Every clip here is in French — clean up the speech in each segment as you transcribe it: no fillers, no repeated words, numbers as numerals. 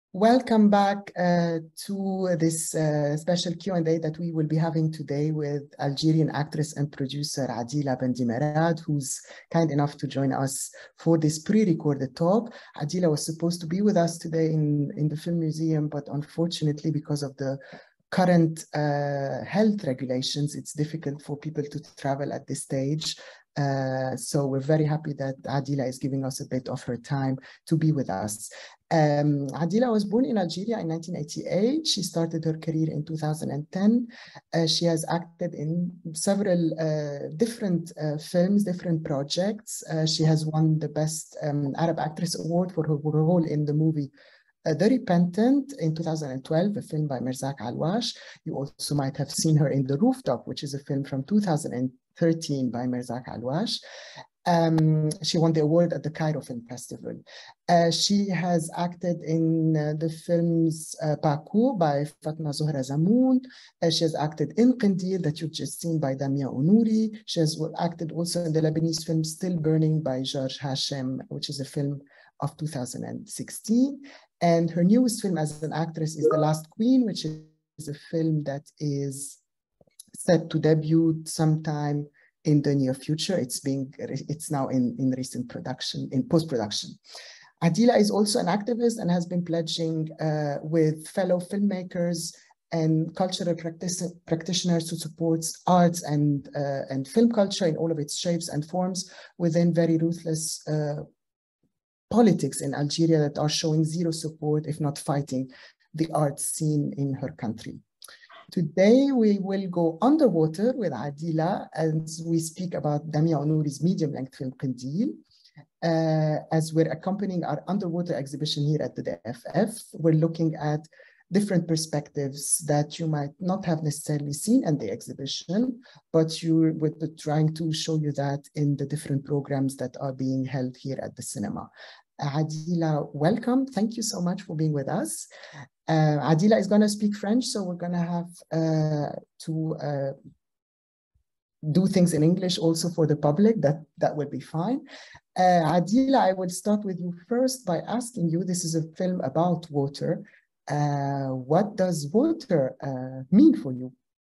Welcome back to this special Q&A that we will be having today with Algerian actress and producer Adila Bendimerad, who's kind enough to join us for this pre-recorded talk. Adila was supposed to be with us today in the Film Museum, but unfortunately, because of the current health regulations, it's difficult for people to travel at this stage. So we're very happy that Adila is giving us a bit of her time to be with us. Adila was born in Algeria in 1988. She started her career in 2010. She has acted in several different films, different projects. She has won the Best Arab Actress Award for her role in the movie The Repentant in 2012, a film by Merzak Alwash. You also might have seen her in The Rooftop, which is a film from 2013 by Merzak Alwash. She won the award at the Cairo Film Festival. She has acted in the films Baku by Fatma Zohra Zamoun. She has acted in Qindil, that you've just seen, by Damia Onouri. She has acted also in the Lebanese film Still Burning by George Hashem, which is a film of 2016. And her newest film as an actress is The Last Queen, which is a film that is set to debut sometime in the near future. It's now in recent production, in post-production. Adila is also an activist and has been pledging with fellow filmmakers and cultural practitioners to support arts and film culture in all of its shapes and forms within very ruthless politics in Algeria that are showing zero support, if not fighting, the art scene in her country. Today, we will go underwater with Adila as we speak about Damia Onouri's medium-length film Qindil. As we're accompanying our underwater exhibition here at the DFF, we're looking at different perspectives that you might not have necessarily seen in the exhibition, but we're trying to show you that in the different programs that are being held here at the cinema. Adila, welcome. Thank you so much for being with us. Adila is going to speak French, so we're going to have to do things in English also for the public. That would be fine. Adila, I would start with you first by asking you, this is a film about water. What does water mean for you?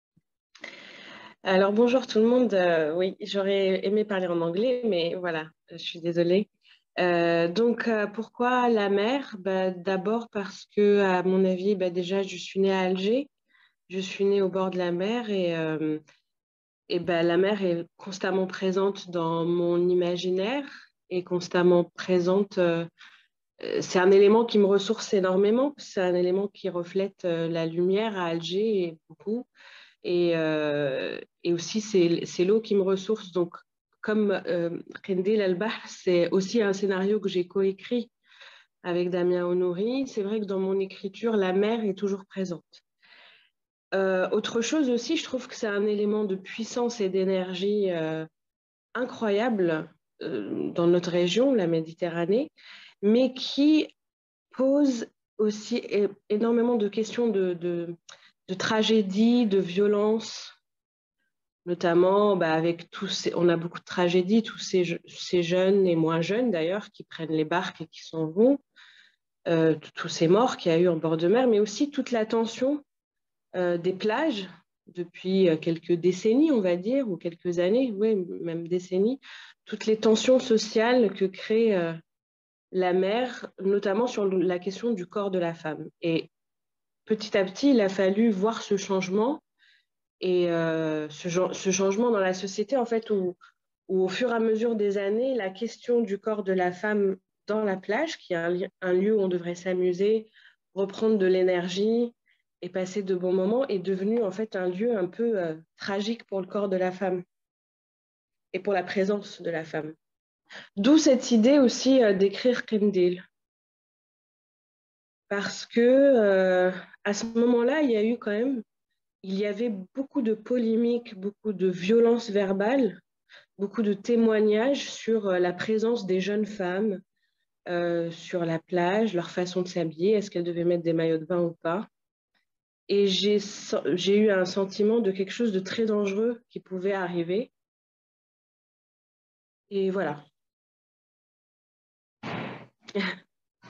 Alors bonjour tout le monde. Oui, j'aurais aimé parler en anglais, mais voilà, je suis désolée. Pourquoi la mer? D'abord parce que, à mon avis, déjà, je suis née à Alger. Je suis née au bord de la mer et la mer est constamment présente dans mon imaginaire et constamment présente. C'est un élément qui me ressource énormément. C'est un élément qui reflète la lumière à Alger et beaucoup. Et aussi, c'est l'eau qui me ressource. Donc, comme Qindil al-Bahr, c'est aussi un scénario que j'ai coécrit avec Damia Onouri. C'est vrai que dans mon écriture, la mer est toujours présente. Autre chose aussi, je trouve que c'est un élément de puissance et d'énergie incroyable dans notre région, la Méditerranée, mais qui pose aussi énormément de questions de tragédie, de violence, notamment avec on a beaucoup de tragédies, tous ces jeunes et moins jeunes d'ailleurs qui prennent les barques et qui s'en vont, tous ces morts qu'il y a eu en bord de mer, mais aussi toute la tension des plages depuis quelques décennies, on va dire, ou quelques années, oui, même décennies, toutes les tensions sociales que crée la mer, notamment sur la question du corps de la femme. Et petit à petit, il a fallu voir ce changement et ce changement dans la société, en fait, où au fur et à mesure des années, la question du corps de la femme dans la plage, qui est un lieu où on devrait s'amuser, reprendre de l'énergie et passer de bons moments, est devenu en fait un lieu un peu tragique pour le corps de la femme et pour la présence de la femme. D'où cette idée aussi d'écrire Qindil. Parce que à ce moment-là, il y avait beaucoup de polémiques, beaucoup de violences verbales, beaucoup de témoignages sur la présence des jeunes femmes sur la plage, leur façon de s'habiller, est-ce qu'elles devaient mettre des maillots de bain ou pas. Et j'ai eu un sentiment de quelque chose de très dangereux qui pouvait arriver. Et voilà.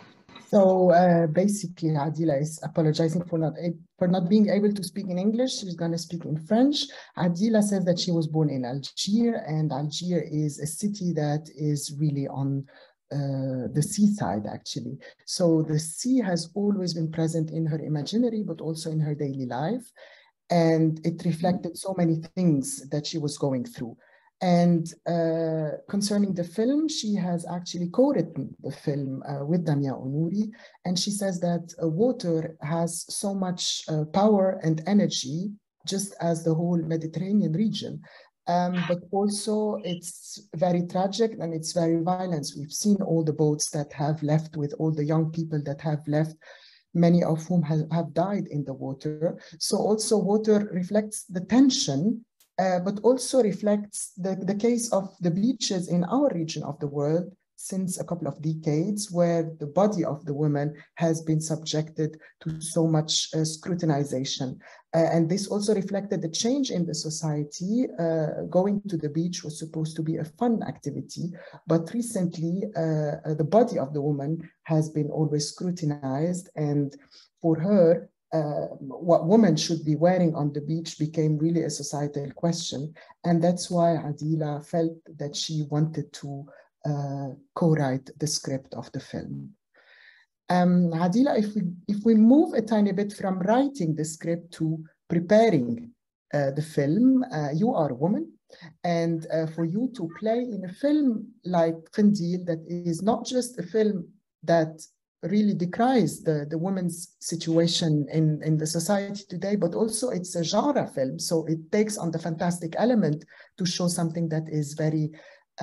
So basically, Adila is apologizing for not being able to speak in English. She's going to speak in French. Adila says that she was born in Algiers, and Algiers is a city that is really on the seaside, actually. So the sea has always been present in her imaginary, but also in her daily life. And it reflected so many things that she was going through. And concerning the film, she has actually co-written the film with Damia Onouri. And she says that water has so much power and energy, just as the whole Mediterranean region. But also it's very tragic and it's very violent. We've seen all the boats that have left with all the young people that have left, many of whom have died in the water. So also water reflects the tension, but also reflects the case of the beaches in our region of the world since a couple of decades, where the body of the woman has been subjected to so much scrutinization. And this also reflected the change in the society. Going to the beach was supposed to be a fun activity, but recently the body of the woman has been always scrutinized. And for her, what women should be wearing on the beach became really a societal question. And that's why Adila felt that she wanted to co-write the script of the film. Adila, if we move a tiny bit from writing the script to preparing the film, you are a woman, and for you to play in a film like Qandil, that is not just a film that really decries the women's situation in the society today, but also it's a genre film. So it takes on the fantastic element to show something that is very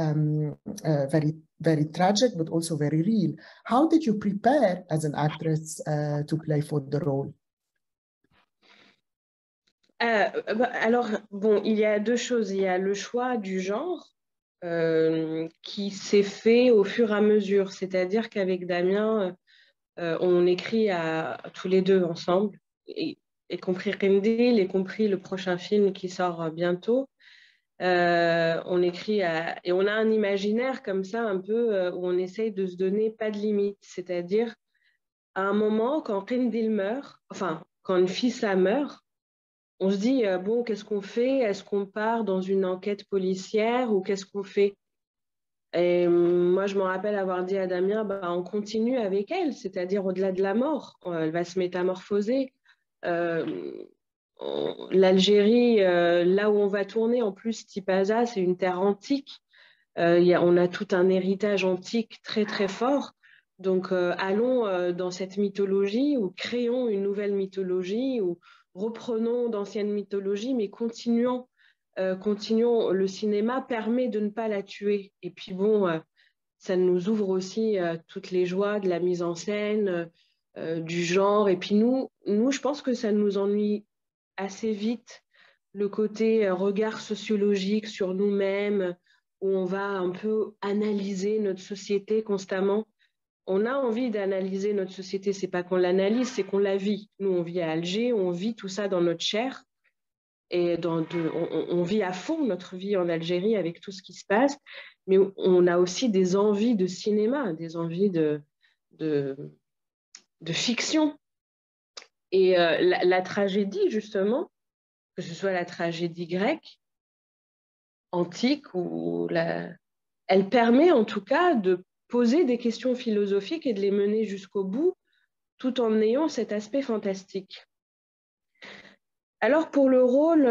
very tragic, but also very real. How did you prepare as an actress to play for the role? Alors, bon, il y a deux choses. Il y a le choix du genre qui s'est fait au fur et à mesure. C'est-à-dire qu'avec Damien, on écrit tous les deux ensemble, y compris Qandil, y compris le prochain film qui sort bientôt. On écrit et on a un imaginaire comme ça un peu où on essaye de se donner pas de limite, c'est-à-dire à un moment quand Qandil meurt, enfin quand une fille ça meurt, on se dit bon, qu'est-ce qu'on fait? Est-ce qu'on part dans une enquête policière ou qu'est-ce qu'on fait? Et moi je me rappelle avoir dit à Damien, bah, on continue avec elle, c'est-à-dire au-delà de la mort, elle va se métamorphoser. L'Algérie, là où on va tourner, en plus, Tipaza, c'est une terre antique. On a tout un héritage antique très, très fort. Donc, allons dans cette mythologie ou créons une nouvelle mythologie ou reprenons d'anciennes mythologies, mais continuons. Continuons. Le cinéma permet de ne pas la tuer. Et puis, bon, ça nous ouvre aussi toutes les joies de la mise en scène, du genre. Et puis, nous, je pense que ça nous ennuie assez vite le côté regard sociologique sur nous-mêmes, où on va un peu analyser notre société constamment. On a envie d'analyser notre société, c'est pas qu'on l'analyse, c'est qu'on la vit. Nous, on vit à Alger, on vit tout ça dans notre chair, et on vit à fond notre vie en Algérie avec tout ce qui se passe, mais on a aussi des envies de cinéma, des envies de fiction. Et la tragédie, justement, que ce soit la tragédie grecque, antique, elle permet en tout cas de poser des questions philosophiques et de les mener jusqu'au bout, tout en ayant cet aspect fantastique. Alors pour le rôle,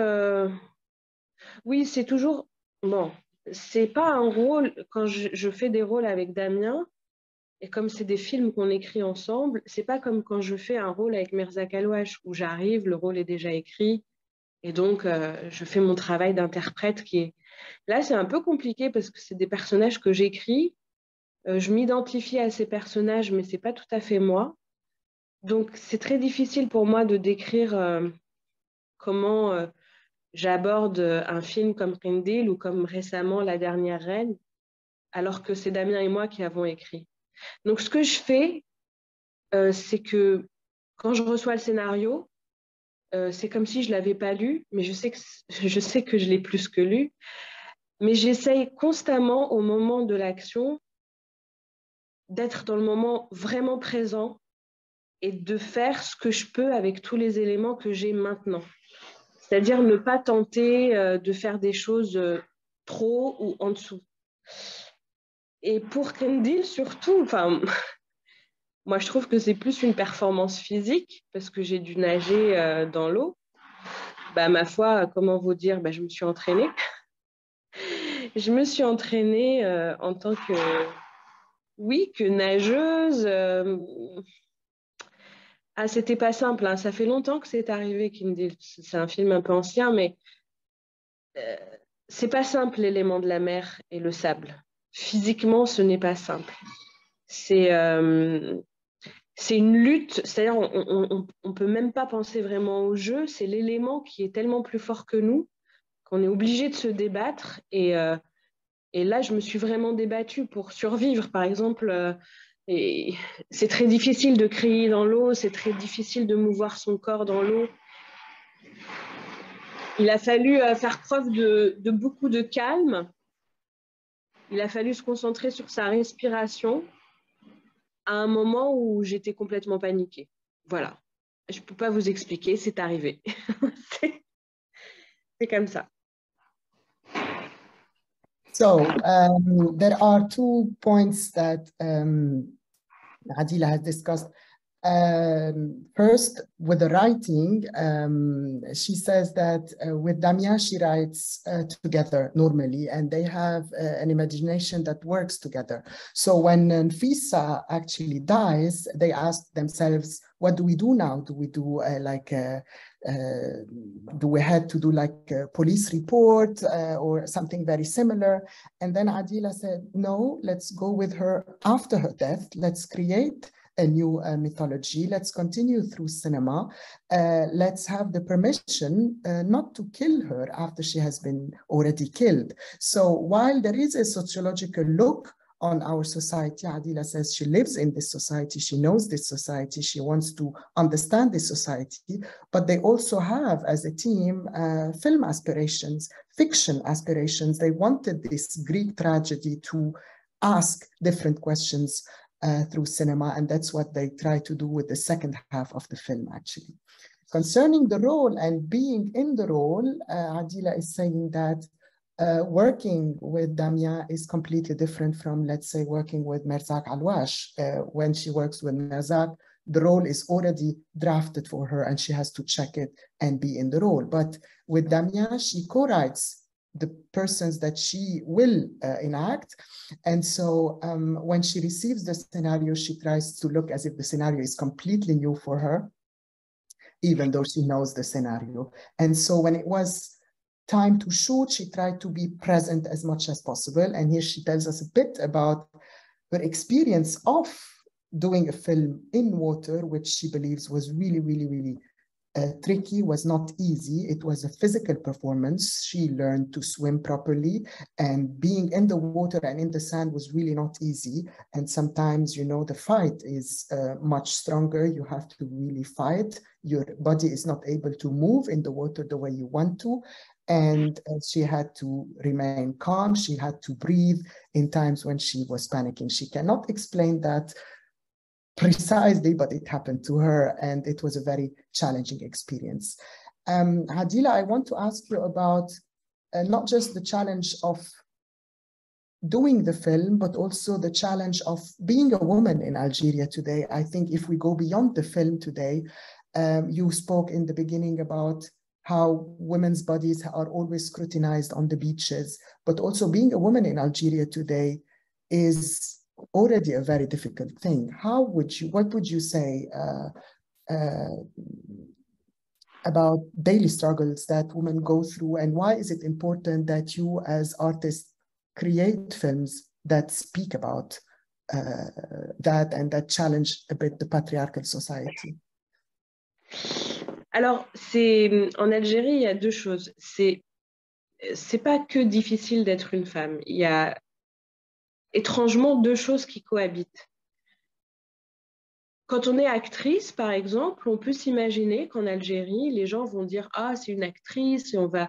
oui, c'est toujours... Bon, c'est pas un rôle... Quand je fais des rôles avec Damien, et comme c'est des films qu'on écrit ensemble, c'est pas comme quand je fais un rôle avec Mirza Kalouache, où j'arrive, le rôle est déjà écrit, et donc je fais mon travail d'interprète qui est... Là, c'est un peu compliqué parce que c'est des personnages que j'écris. Je m'identifie à ces personnages, mais c'est pas tout à fait moi. Donc, c'est très difficile pour moi de décrire comment j'aborde un film comme Qandil ou comme récemment La Dernière Reine, alors que c'est Damien et moi qui avons écrit. Donc, ce que je fais, c'est que quand je reçois le scénario, c'est comme si je l'avais pas lu, mais je sais que je l'ai plus que lu. Mais j'essaye constamment, au moment de l'action, d'être dans le moment vraiment présent et de faire ce que je peux avec tous les éléments que j'ai maintenant. C'est-à-dire ne pas tenter de faire des choses trop ou en dessous. Et pour Kendall, surtout, enfin, moi, je trouve que c'est plus une performance physique parce que j'ai dû nager dans l'eau. Bah, ma foi, comment vous dire, bah, je me suis entraînée. Je me suis entraînée en tant que, oui, que nageuse. Ah, c'était pas simple, hein. Ça fait longtemps que c'est arrivé, Kindle. C'est un film un peu ancien, mais euh, c'est pas simple, l'élément de la mer et le sable. Physiquement, ce n'est pas simple. C'est c'est une lutte, c'est-à-dire on peut même pas penser vraiment au jeu, c'est l'élément qui est tellement plus fort que nous qu'on est obligé de se débattre et là je me suis vraiment débattue pour survivre par exemple et c'est très difficile de crier dans l'eau, c'est très difficile de mouvoir son corps dans l'eau. Il a fallu faire preuve de beaucoup de calme, il a fallu se concentrer sur sa respiration à un moment où j'étais complètement paniquée. Voilà. Je ne peux pas vous expliquer, c'est arrivé. C'est comme ça. So there are 2 points that Adila has discussed. First, with the writing, she says that with Damia, she writes together normally, and they have an imagination that works together. So when Nfisa actually dies, they ask themselves, what do we do now? Do we do do we have to do like a police report or something very similar? And then Adila said, no, let's go with her after her death. Let's create a new mythology. Let's continue through cinema. Let's have the permission not to kill her after she has been already killed. So while there is a sociological look on our society, Adila says she lives in this society, she knows this society, she wants to understand this society, but they also have, as a team, film aspirations, fiction aspirations. They wanted this Greek tragedy to ask different questions through cinema, and that's what they try to do with the second half of the film, actually. Concerning the role and being in the role, Adila is saying that working with Damia is completely different from, let's say, working with Merzak Alwash. When she works with Merzak, the role is already drafted for her and she has to check it and be in the role. But with Damia, she co-writes the persons that she will enact. And so when she receives the scenario, she tries to look as if the scenario is completely new for her, even though she knows the scenario. And so when it was time to shoot, she tried to be present as much as possible. And here she tells us a bit about her experience of doing a film in water, which she believes was really, really, really tricky, was not easy. It was a physical performance. She learned to swim properly, and being in the water and in the sand was really not easy. And sometimes, you know, the fight is much stronger. You have to really fight. Your body is not able to move in the water the way you want to. And she had to remain calm. She had to breathe in times when she was panicking. She cannot explain that precisely, but it happened to her, and it was a very challenging experience. Adila, I want to ask you about not just the challenge of doing the film, but also the challenge of being a woman in Algeria today. I think if we go beyond the film today, you spoke in the beginning about how women's bodies are always scrutinized on the beaches, but also being a woman in Algeria today is already a very difficult thing. What would you say about daily struggles that women go through, and why is it important that you as artists create films that speak about that and that challenge a bit the patriarchal society? Alors, en Algérie, il y a deux choses. C'est pas que difficile d'être une femme. Il y a étrangement deux choses qui cohabitent. Quand on est actrice, par exemple, on peut s'imaginer qu'en Algérie, les gens vont dire « Ah, c'est une actrice » et on va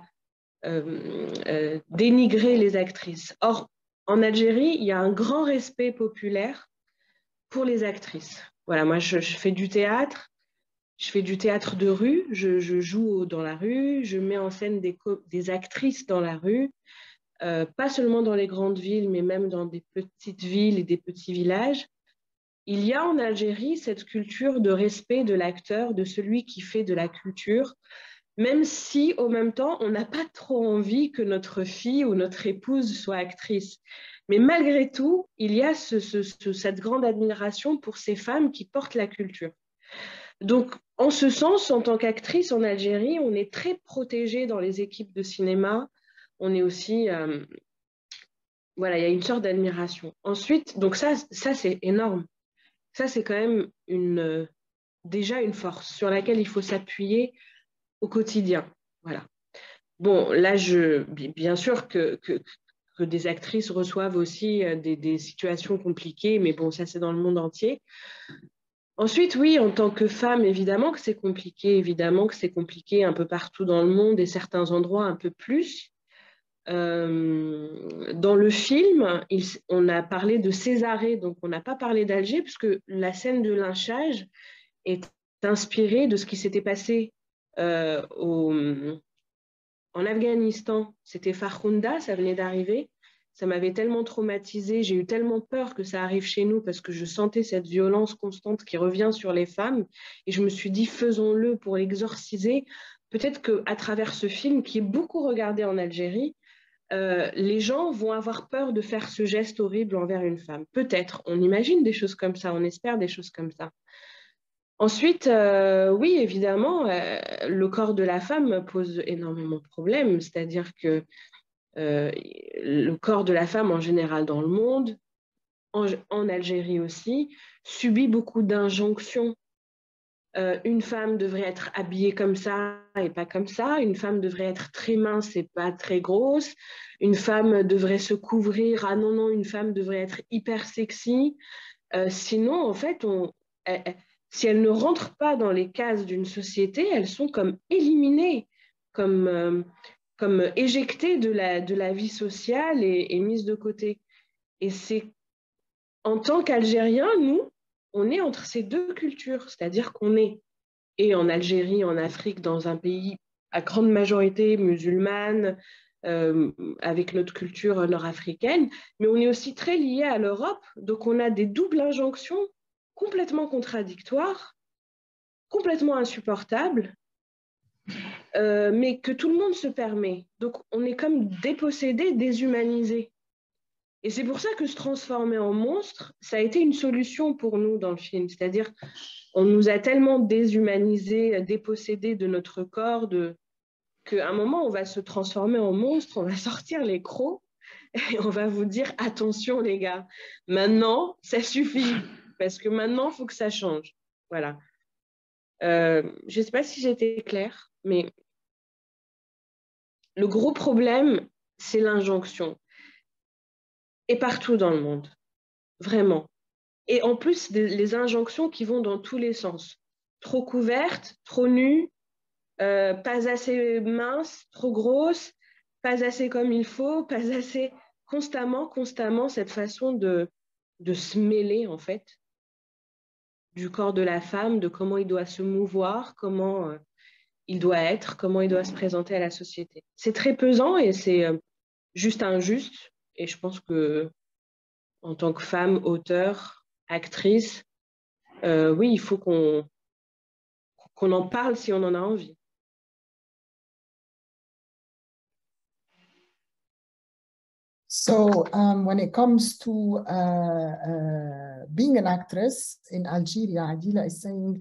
dénigrer les actrices. Or, en Algérie, il y a un grand respect populaire pour les actrices. Voilà, moi, je fais du théâtre. Je fais du théâtre de rue, je joue dans la rue, je mets en scène des actrices dans la rue, pas seulement dans les grandes villes, mais même dans des petites villes et des petits villages. Il y a en Algérie cette culture de respect de l'acteur, de celui qui fait de la culture, même si, au même temps, on n'a pas trop envie que notre fille ou notre épouse soit actrice. Mais malgré tout, il y a cette grande admiration pour ces femmes qui portent la culture. Donc, en ce sens, en tant qu'actrice en Algérie, on est très protégé dans les équipes de cinéma. On est aussi, voilà, il y a une sorte d'admiration. Ensuite, donc ça c'est énorme. Ça, c'est quand même déjà une force sur laquelle il faut s'appuyer au quotidien. Voilà. Bon, là, bien sûr que des actrices reçoivent aussi des situations compliquées, mais bon, ça, c'est dans le monde entier. Ensuite, oui, en tant que femme, évidemment que c'est compliqué un peu partout dans le monde et certains endroits un peu plus. Dans le film, on a parlé de Césarée, donc on n'a pas parlé d'Alger, puisque la scène de lynchage est inspirée de ce qui s'était passé en Afghanistan. C'était Farkhunda, ça venait d'arriver. Ça m'avait tellement traumatisée, j'ai eu tellement peur que ça arrive chez nous parce que je sentais cette violence constante qui revient sur les femmes. Et je me suis dit, faisons-le pour l'exorciser. Peut-être qu'à travers ce film, qui est beaucoup regardé en Algérie, les gens vont avoir peur de faire ce geste horrible envers une femme. Peut-être, on imagine des choses comme ça, on espère des choses comme ça. Ensuite, oui, évidemment, le corps de la femme pose énormément de problèmes, c'est-à-dire que le corps de la femme en général dans le monde, en Algérie aussi, subit beaucoup d'injonctions. Une femme devrait être habillée comme ça et pas comme ça. Une femme devrait être très mince et pas très grosse. Une femme devrait se couvrir. Ah non, non, une femme devrait être hyper sexy. Sinon, en fait, si elles ne rentrent pas dans les cases d'une société, elles sont comme éliminées, comme éjectées de la vie sociale et mises de côté. Et c'est en tant qu'Algériens, nous, on est entre ces deux cultures, c'est-à-dire qu'on est et en Algérie, en Afrique, dans un pays à grande majorité musulmane, avec notre culture nord-africaine, mais on est aussi très lié à l'Europe, donc on a des doubles injonctions complètement contradictoires, complètement insupportables, mais que tout le monde se permet. Donc on est comme dépossédé, déshumanisé. Et c'est pour ça que se transformer en monstre, ça a été une solution pour nous dans le film. C'est-à-dire, on nous a tellement déshumanisés, dépossédés de notre corps, qu'à un moment, on va se transformer en monstre, on va sortir les crocs et on va vous dire, attention les gars, maintenant, ça suffit, parce que maintenant, il faut que ça change. Voilà. Je ne sais pas si j'étais claire, mais le gros problème, c'est l'injonction. Et partout dans le monde, vraiment. Et en plus, les injonctions qui vont dans tous les sens. Trop couverte, trop nue, pas assez mince, trop grosse, pas assez comme il faut, pas assez... Constamment, cette façon de se mêler, en fait, du corps de la femme, de comment il doit se mouvoir, comment il doit être, comment il doit se présenter à la société. C'est très pesant et c'est juste injuste. Et je pense que en tant que femme, auteure, actrice, oui, il faut qu'on en parle si on en a envie. So when it comes to being an actress in Algeria, Adila is saying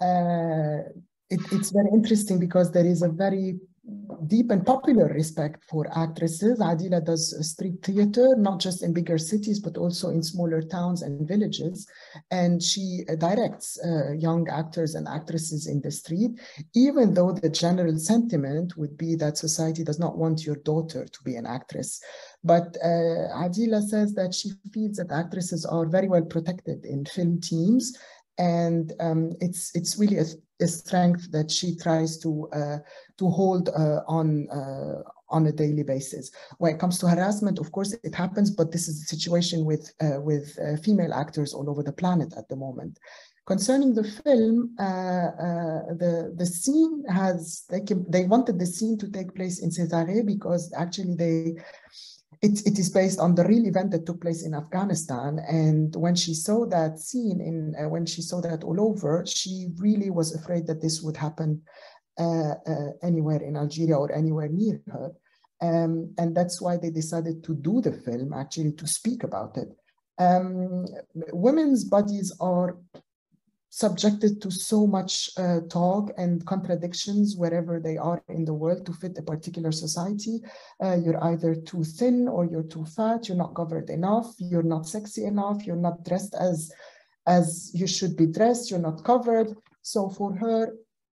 it's very interesting because there is a very deep and popular respect for actresses. Adila does street theater, not just in bigger cities, but also in smaller towns and villages. And she directs young actors and actresses in the street, even though the general sentiment would be that society does not want your daughter to be an actress. But Adila says that she feels that actresses are very well protected in film teams, and it's really a strength that she tries to hold on a daily basis. When it comes to harassment, of course, it happens, but this is the situation with female actors all over the planet at the moment. Concerning the film, the scene has, they wanted the scene to take place in Cesare because actually it is based on the real event that took place in Afghanistan. And when she saw that scene, when she saw that all over, she really was afraid that this would happen anywhere in Algeria or anywhere near her. And that's why they decided to do the film, actually, to speak about it. Women's bodies are subjected to so much talk and contradictions wherever they are in the world to fit a particular society. You're either too thin or you're too fat, you're not covered enough, you're not sexy enough, you're not dressed as you should be dressed, you're not covered. So for her,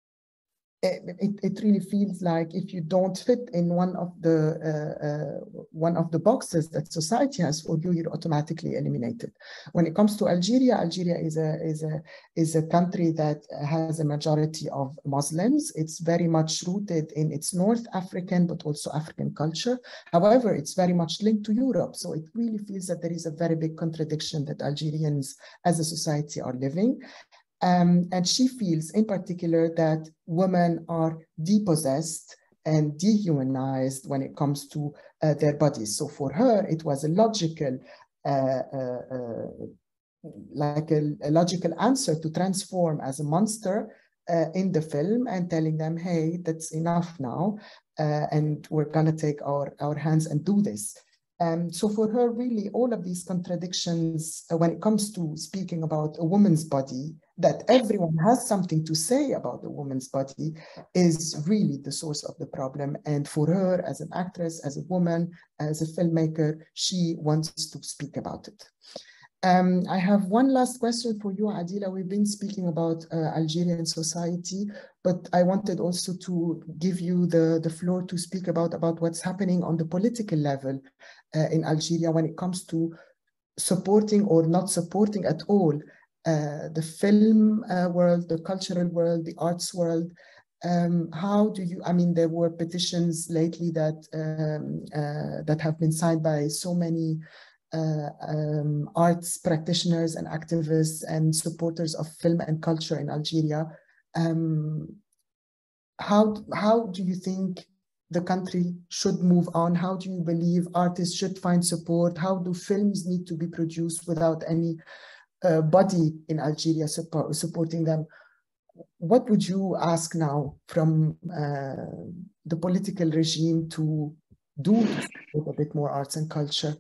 it really feels like if you don't fit in one of the boxes that society has for you, you're automatically eliminated. When it comes to Algeria, Algeria is a country that has a majority of Muslims. It's very much rooted in its North African but also African culture. However, it's very much linked to Europe. So it really feels that there is a very big contradiction that Algerians as a society are living. And she feels in particular that women are depossessed and dehumanized when it comes to their bodies. So for her, it was a logical, a logical answer to transform as a monster in the film and telling them, hey, that's enough now, and we're gonna take our hands and do this. So for her, really, all of these contradictions when it comes to speaking about a woman's body, that everyone has something to say about the woman's body, is really the source of the problem. And for her, as an actress, as a woman, as a filmmaker, she wants to speak about it. I have one last question for you, Adila. We've been speaking about Algerian society, but I wanted also to give you the floor to speak about what's happening on the political level in Algeria when it comes to supporting or not supporting at all the film world, the cultural world, the arts world. How do you, I mean, there were petitions lately that, that have been signed by so many arts practitioners and activists and supporters of film and culture in Algeria. How do you think the country should move on? How do you believe artists should find support? How do films need to be produced without any body in Algeria supporting them? What would you ask now from the political regime to do to support a bit more arts and culture?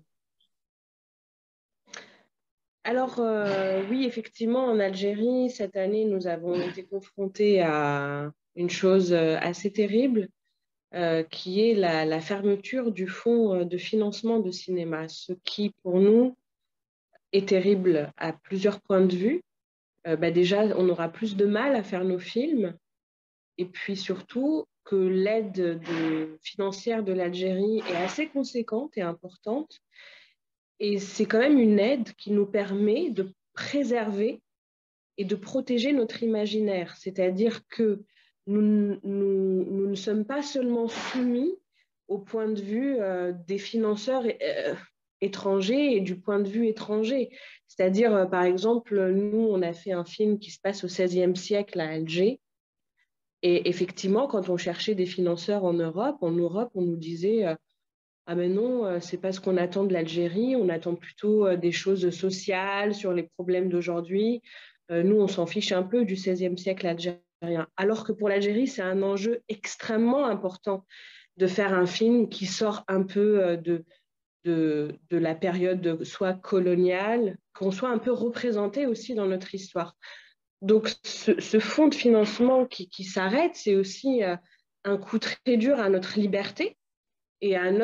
Alors, oui, effectivement, en Algérie, cette année, nous avons été confrontés à une chose assez terrible, qui est la fermeture du fonds de financement de cinéma, ce qui, pour nous, est terrible à plusieurs points de vue. Déjà, on aura plus de mal à faire nos films, et puis surtout que l'aide financière de l'Algérie est assez conséquente et importante. Et c'est quand même une aide qui nous permet de préserver et de protéger notre imaginaire. C'est-à-dire que nous ne sommes pas seulement soumis au point de vue des financeurs étrangers et du point de vue étranger. C'est-à-dire, par exemple, nous, on a fait un film qui se passe au XVIe siècle à Alger. Et effectivement, quand on cherchait des financeurs en Europe, on nous disait ah mais non, c'est pas ce qu'on attend de l'Algérie, on attend plutôt des choses sociales sur les problèmes d'aujourd'hui. Nous, on s'en fiche un peu du XVIe siècle algérien. Alors que pour l'Algérie, c'est un enjeu extrêmement important de faire un film qui sort un peu de la période soit coloniale, qu'on soit un peu représenté aussi dans notre histoire. Donc ce fonds de financement qui s'arrête, c'est aussi un coup très dur à notre liberté et à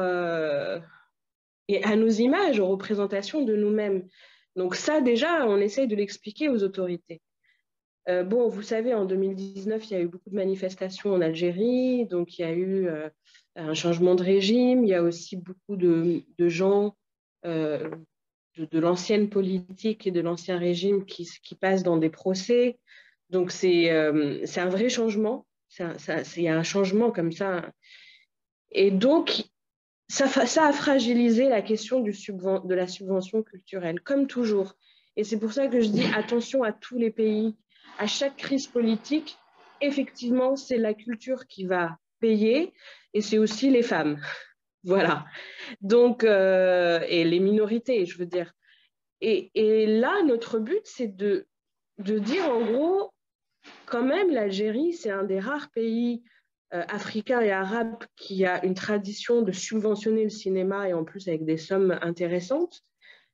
nos images, aux représentations de nous-mêmes. Donc ça, déjà, on essaye de l'expliquer aux autorités. Bon, vous savez, en 2019, il y a eu beaucoup de manifestations en Algérie, donc il y a eu un changement de régime, il y a aussi beaucoup de gens de l'ancienne politique et de l'ancien régime qui passent dans des procès. Donc c'est un vrai changement, il y a un changement comme ça. Et donc, ça a fragilisé la question de la subvention culturelle, comme toujours. Et c'est pour ça que je dis attention à tous les pays. À chaque crise politique, effectivement, c'est la culture qui va payer et c'est aussi les femmes. Voilà. Donc, et les minorités, je veux dire. Et là, notre but, c'est de dire en gros, quand même, l'Algérie, c'est un des rares pays africains et arabes qui a une tradition de subventionner le cinéma et en plus avec des sommes intéressantes.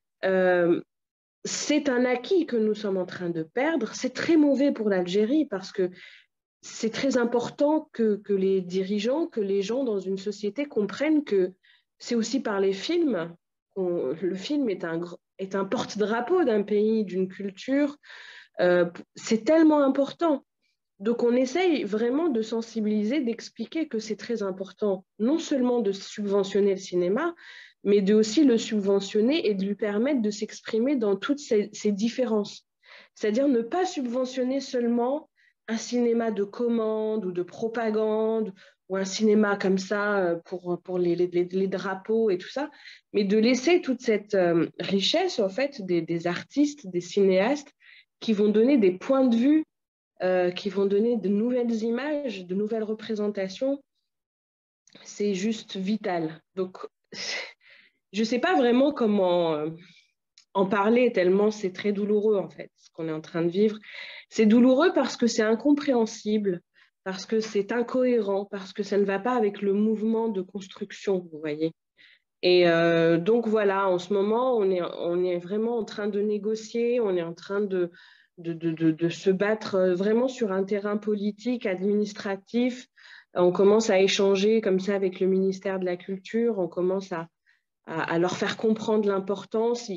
C'est un acquis que nous sommes en train de perdre. C'est très mauvais pour l'Algérie parce que c'est très important que les dirigeants, que les gens dans une société comprennent que c'est aussi par les films. Le film est un porte-drapeau d'un pays, d'une culture. C'est tellement important. Donc, on essaye vraiment de sensibiliser, d'expliquer que c'est très important, non seulement de subventionner le cinéma, mais de aussi le subventionner et de lui permettre de s'exprimer dans toutes ces différences. C'est-à-dire ne pas subventionner seulement un cinéma de commande ou de propagande ou un cinéma comme ça pour les drapeaux et tout ça, mais de laisser toute cette richesse, en fait, des artistes, des cinéastes qui vont donner des points de vue qui vont donner de nouvelles images, de nouvelles représentations. C'est juste vital. Donc, je ne sais pas vraiment comment en parler tellement c'est très douloureux en fait, ce qu'on est en train de vivre. C'est douloureux parce que c'est incompréhensible, parce que c'est incohérent, parce que ça ne va pas avec le mouvement de construction, vous voyez. Et donc voilà, en ce moment, on est vraiment en train de négocier, on est en train de se battre vraiment sur un terrain politique, administratif. On commence à échanger comme ça avec le ministère de la Culture, on commence à leur faire comprendre l'importance.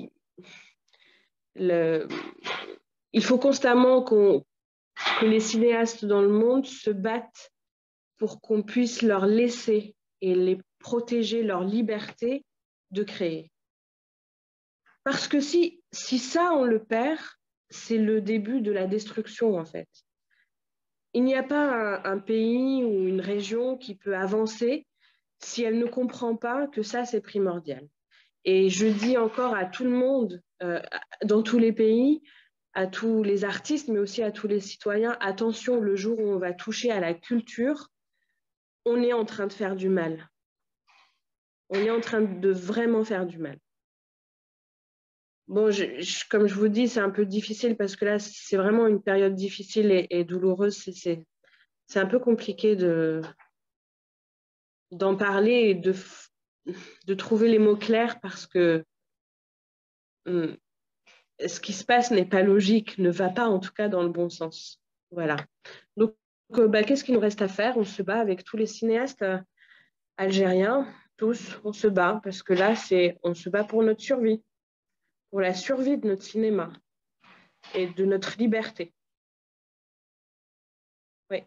Il faut constamment que les cinéastes dans le monde se battent pour qu'on puisse leur laisser et les protéger leur liberté de créer. Parce que si ça, on le perd, c'est le début de la destruction, en fait. Il n'y a pas un pays ou une région qui peut avancer si elle ne comprend pas que ça, c'est primordial. Et je dis encore à tout le monde, dans tous les pays, à tous les artistes, mais aussi à tous les citoyens, attention, le jour où on va toucher à la culture, on est en train de faire du mal. On est en train de vraiment faire du mal. Bon, comme je vous dis, c'est un peu difficile parce que là, c'est vraiment une période difficile et douloureuse. C'est un peu compliqué d'en parler et de trouver les mots clairs parce que ce qui se passe n'est pas logique, ne va pas en tout cas dans le bon sens. Voilà. Donc, qu'est-ce qu'il nous reste à faire? On se bat avec tous les cinéastes algériens, tous, on se bat parce que là, on se bat pour notre survie, pour la survie de notre cinéma et de notre liberté. Oui.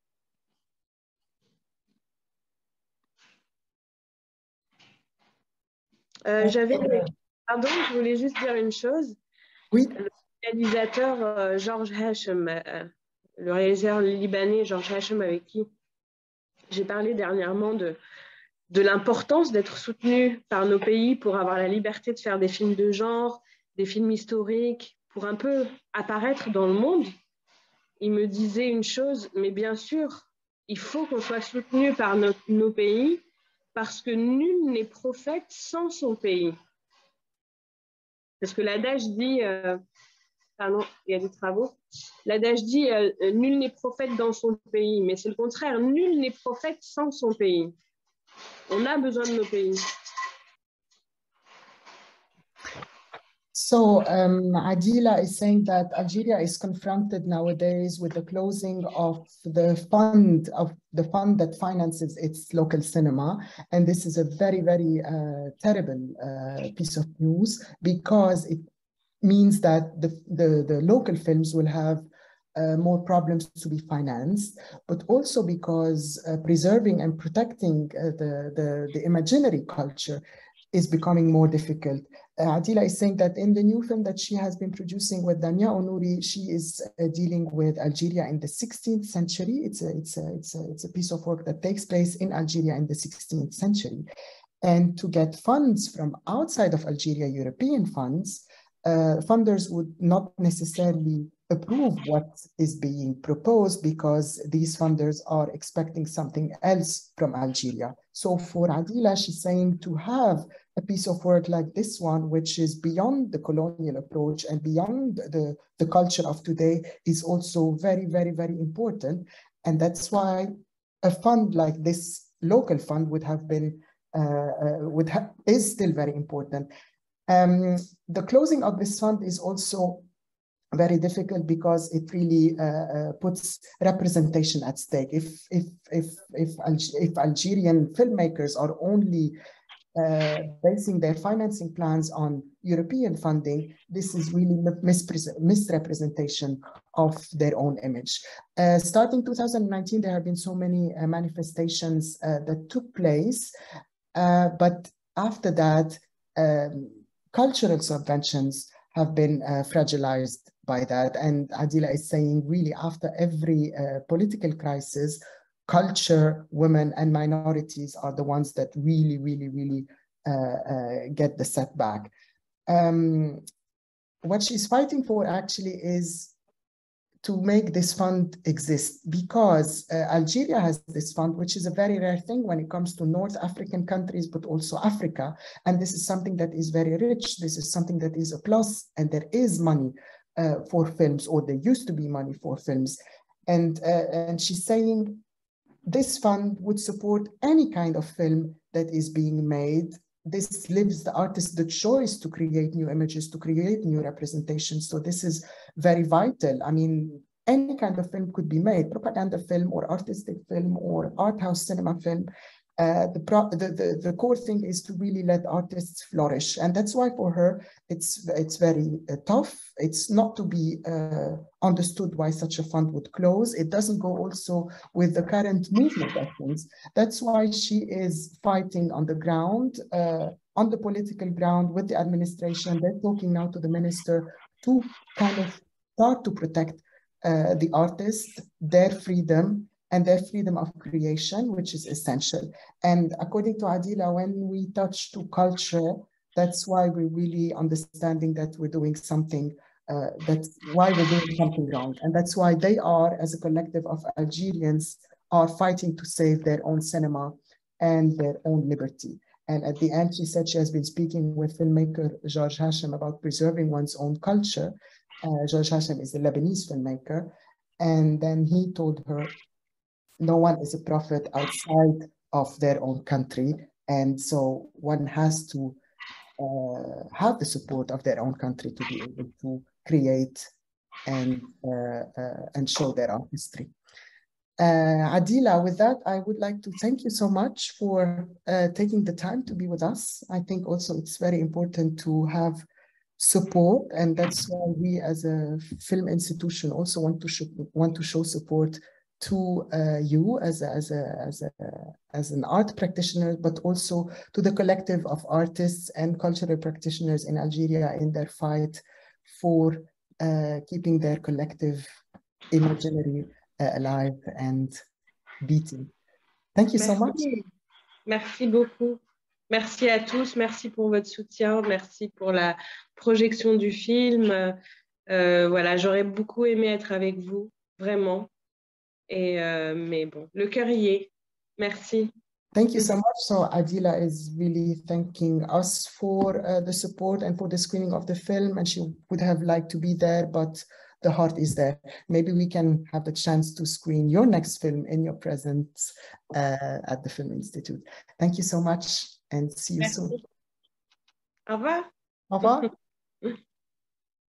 Pardon, je voulais juste dire une chose. Oui. Le réalisateur Georges Hachem, le réalisateur libanais Georges Hachem, avec qui j'ai parlé dernièrement de l'importance d'être soutenu par nos pays pour avoir la liberté de faire des films de genre, des films historiques, pour un peu apparaître dans le monde. Il me disait une chose, mais bien sûr, il faut qu'on soit soutenu par nos pays parce que nul n'est prophète sans son pays. Parce que l'adage dit, pardon, il y a des travaux, l'adage dit nul n'est prophète dans son pays, mais c'est le contraire, nul n'est prophète sans son pays. On a besoin de nos pays. So Adila is saying that Algeria is confronted nowadays with the closing of the fund that finances its local cinema, and this is a very, very terrible piece of news because it means that the local films will have more problems to be financed, but also because preserving and protecting the imaginary culture is becoming more difficult. Adila is saying that in the new film that she has been producing with Damia Onouri, she is dealing with Algeria in the 16th century. It's a piece of work that takes place in Algeria in the 16th century. And to get funds from outside of Algeria, European funds, funders would not necessarily approve what is being proposed because these funders are expecting something else from Algeria. So for Adila, she's saying to have a piece of work like this one, which is beyond the colonial approach and beyond the culture of today, is also very, very, very important. And that's why a fund like this local fund would have been, is still very important. The closing of this fund is also very difficult because it really puts representation at stake. If Algerian filmmakers are only basing their financing plans on European funding, this is really misrepresentation of their own image. Starting 2019, there have been so many manifestations that took place, but after that, cultural subventions have been fragilized by that. And Adila is saying really after every political crisis, culture, women and minorities are the ones that really, really, really get the setback. What she's fighting for actually is to make this fund exist, because Algeria has this fund, which is a very rare thing when it comes to North African countries, but also Africa. And this is something that is very rich. This is something that is a plus, and there is money for films, or there used to be money for films. And she's saying this fund would support any kind of film that is being made. This gives the artist the choice to create new images, to create new representations. So this is very vital. I mean, any kind of film could be made, propaganda film or artistic film or art house cinema film. The core thing is to really let artists flourish. And that's why for her, it's very tough. It's not to be understood why such a fund would close. It doesn't go also with the current movement of things. That's why she is fighting on the ground, on the political ground with the administration. They're talking now to the minister to kind of start to protect the artists, their freedom, and their freedom of creation, which is essential. And according to Adila, when we touch to culture, that's why we're really understanding that we're doing something, that's why we're doing something wrong. And that's why they are, as a collective of Algerians, are fighting to save their own cinema and their own liberty. And at the end, she said she has been speaking with filmmaker George Hashem about preserving one's own culture. George Hashem is a Lebanese filmmaker. And then he told her, no one is a prophet outside of their own country. And so one has to have the support of their own country to be able to create and show their artistry. Adila, with that, I would like to thank you so much for taking the time to be with us. I think also it's very important to have support, and that's why we as a film institution also want to show support to you as an art practitioner, but also to the collective of artists and cultural practitioners in Algeria in their fight for keeping their collective imaginary alive and beating. Thank you so much. Merci beaucoup. Merci à tous. Merci pour votre soutien. Merci pour la projection du film. Voilà, j'aurais beaucoup aimé être avec vous, vraiment. Mais bon, le cœur y est. Merci. Thank you so much. So Adila is really thanking us for the support and for the screening of the film, and she would have liked to be there, but the heart is there. Maybe we can have the chance to screen your next film in your presence at the Film Institute. Thank you so much, and see you soon. Au revoir. Au revoir.